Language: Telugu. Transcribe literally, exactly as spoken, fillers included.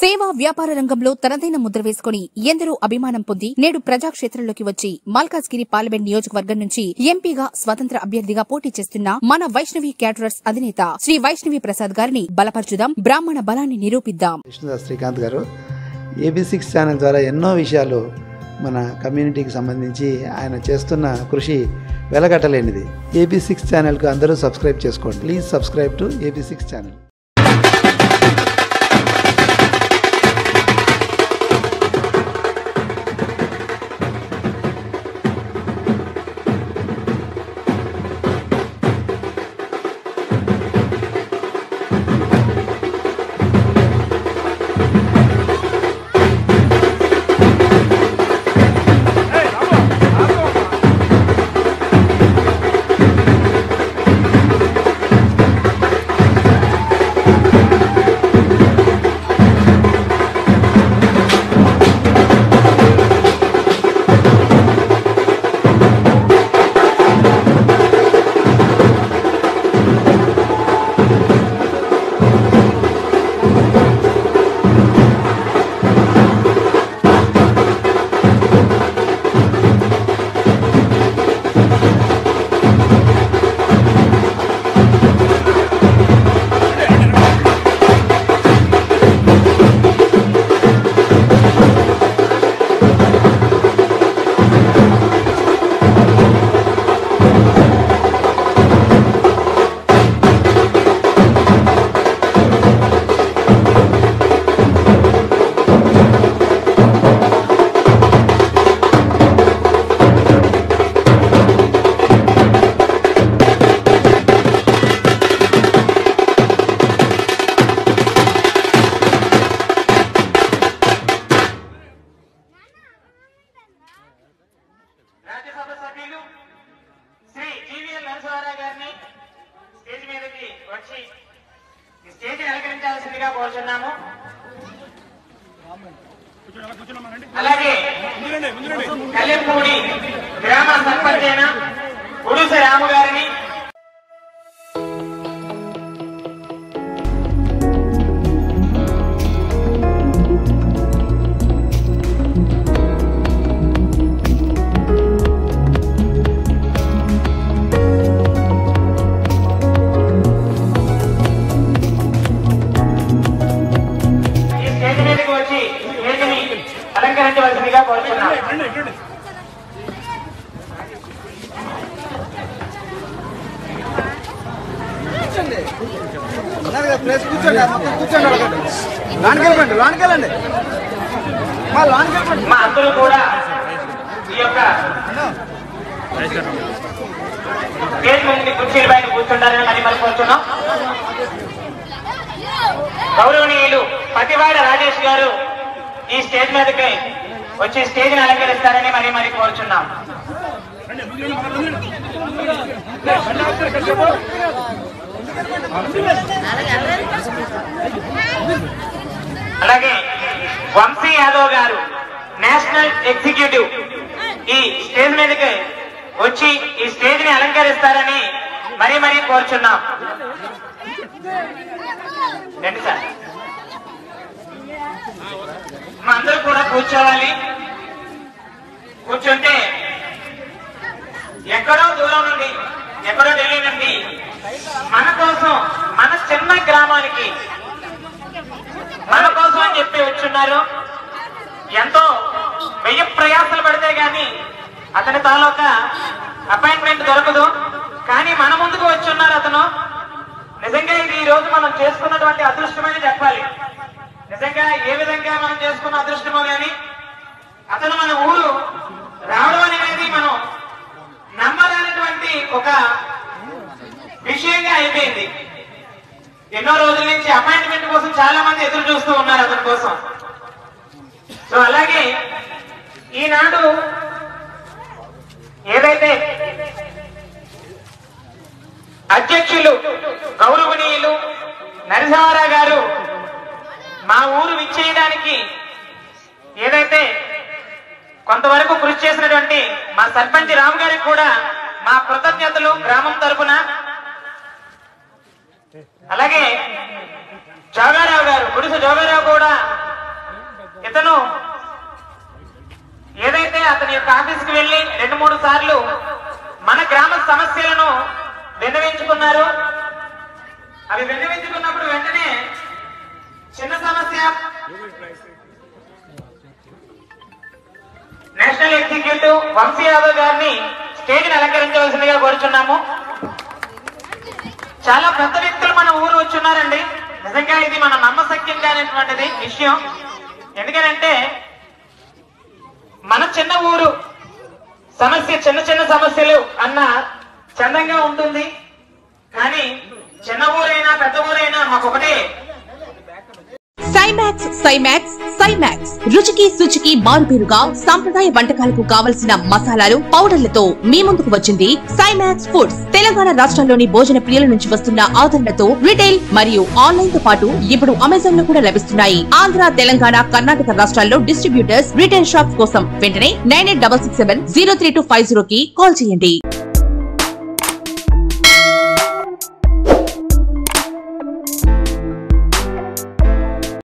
సేవా వ్యాపార రంగంలో తనదైన ముద్ర వేసుకుని ఎందరో అభిమానం పొంది నేడు ప్రజాక్షేత్రంలోకి వచ్చి మల్కాజ్గిరి పార్లమెంట్ నియోజకవర్గం నుంచి ఎంపీగా స్వతంత్ర అభ్యర్థిగా పోటీ చేస్తున్న మన వైష్ణవి క్యాటరర్స్ అధినేత శ్రీ వైష్ణవి ప్రసాద్ గారిని బలపరచుదాం, బ్రాహ్మణ బలాన్ని నిరూపిద్దాం. కృష్ణదాస్ శ్రీకాంత్ గారు ఏబీ సిక్స్ ఛానల్ ద్వారా ఎన్నో విషయాలు మన కమ్యూనిటీకి సంబంధించి ఆయన చేస్తున్న కృషి వెలగట్టలేనిది. ఏబీ సిక్స్ ఛానల్కు అందరూ సబ్స్క్రైబ్ చేసుకోండి. Please subscribe to AB six channel. Rajya Sabha సభ్యులు శ్రీ జీవీఎల్ నరసింహారావు గారిని స్టేజ్ మీదకి వచ్చి ఈ స్టేజ్ అలంకరించాల్సిందిగా కోరుచున్నాము. అలాగే కల్లెపూడి గ్రామ సర్పంచ్ అయిన ఉడుస రాము గారిని అలంకరించవలసిందిగా కోరుతున్నాం. మా అందరూ కూడా ఈ యొక్క స్టేజ్ ముందు కుర్చీల పైన కూర్చుంటారని మరి మరి కోరుతున్నాం. గౌరవనీయులు పతివాడ రాజేష్ గారు ఈ స్టేజ్ మీదకి వచ్చి స్టేజ్ ని అలంకరిస్తారని మరి మరి కోరుచున్నాం. అలాగే వంశీ యాదవ్ గారు నేషనల్ ఎగ్జిక్యూటివ్ ఈ స్టేజ్ మీదకి వచ్చి ఈ స్టేజ్ ని అలంకరిస్తారని మరి మరి కోరుచున్నాం. రండి సార్, మా అందరూ కూడా కూర్చోవాలి. కూర్చుంటే ఎక్కడో దూరం నుండి ఎక్కడో ఢిల్లీ నుండి మన కోసం మన చిన్న గ్రామానికి మన కోసం అని చెప్పి వచ్చున్నారు. ఎంతో వెయ్యి ప్రయాసాలు పడితే గాని అతని తాలూకా అపాయింట్మెంట్ దొరకదు. కానీ మన ముందుకు వచ్చున్నారు అతను. నిజంగా ఇది ఈ రోజు మనం చేసుకున్నటువంటి అదృష్టమని చెప్పాలి. నిజంగా ఏ విధంగా మనం చేసుకున్న అదృష్టమో గాని అతను మన ఊరు రావడం అనేది మనం నమ్మరానటువంటి ఒక విషయంగా అయిపోయింది. ఎన్నో రోజుల నుంచి అపాయింట్మెంట్ కోసం చాలా మంది ఎదురు చూస్తూ ఉన్నారు అతని కోసం. సో అలాగే ఈనాడు ఏదైతే అధ్యక్షులు గౌరవనీయులు నరసింహారావు గారు మా ఊరు విచ్చేయడానికి ఏదైతే కొంతవరకు కృషి చేసినటువంటి మా సర్పంచ్ రామ్ గారికి కూడా మా కృతజ్ఞతలు గ్రామం తరపున. అలాగే జోగారావు గారు, గుడిసె జోగారావు కూడా ఎమ్మెల్యే అతని యొక్క ఆఫీస్కి వెళ్లి రెండు మూడు సార్లు మన గ్రామ సమస్యలను విన్నవించుకున్నారు. అవి విన్నవించుకున్నప్పుడు వెంటనే చిన్న సమస్య నేషనల్ ఎగ్జిక్యూటివ్ వంశీ యాదవ్ గారిని స్టేజ్ ని అలంకరించవలసిందిగా కోరుచున్నాము. చాలా పెద్ద వ్యక్తులు మన ఊరు వచ్చున్నారండి. నిజంగా ఇది మన నమ్మశక్యంగా అనేటువంటిది విషయం. ఎందుకంటే మన చిన్న ఊరు సమస్య చిన్న చిన్న సమస్యలు అన్న చందంగా ఉంటుంది. కానీ చిన్న ఊరైనా పెద్ద ఊరైనా మాకొకటే. సైమాక్స్ సైమాక్స్ సైమాక్స్ రుచికి శుచికి మారుపేరుగా సాంప్రదాయ వంటకాలకు కావలసిన మసాలాలు పౌడర్లతో మీ ముందుకు వచ్చింది సైమాక్స్ ఫుడ్స్. తెలంగాణ రాష్ట్రంలోని భోజన ప్రియుల నుంచి వస్తున్న ఆదరణతో రిటైల్ మరియు ఆన్లైన్ తో పాటు ఇప్పుడు అమెజాన్ లో కూడా లభిస్తున్నాయి. ఆంధ్ర, తెలంగాణ, కర్ణాటక రాష్ట్రాల్లో డిస్ట్రిబ్యూటర్స్ రిటైల్ షాప్స్ కోసం వెంటనే nine eight double six seven zero three two five zero కి కాల్ చేయండి.